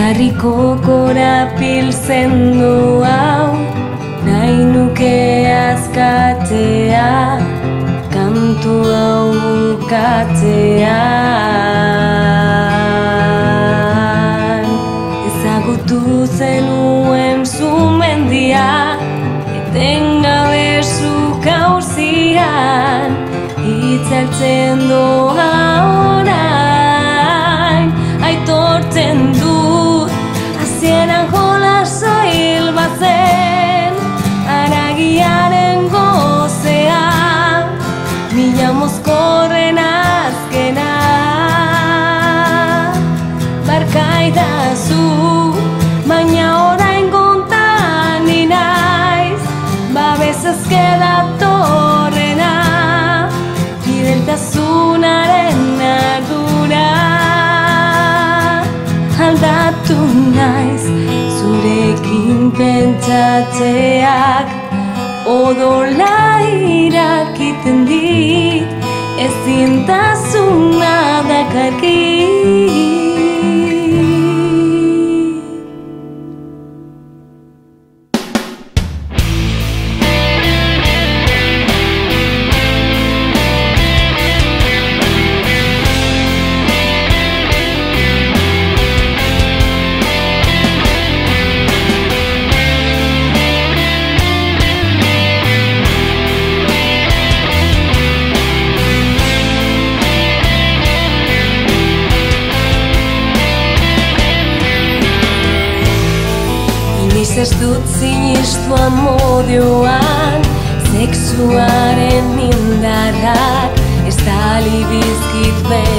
Harriko korapiltzen du hau, nahi nuke azkatea, kantu hau bukatzean. Ezagutu zenuen zumendia, etengabe zuk auzian, hitzaltzen doa orain, aitortzen dut, hasieran jolasa hil bazen, haragiaren gozea, mila mozkorren azkena. Barkaidazu, baina orain kontan ni naiz, babesez datorrena, fideltasunaren ardura. Aldatu naiz, zurekin pentsatzeak odola irakiten dit, ezintasuna dakarkit. Ez dut sinistu amodioan, sexuaren indarrak ez da libizkit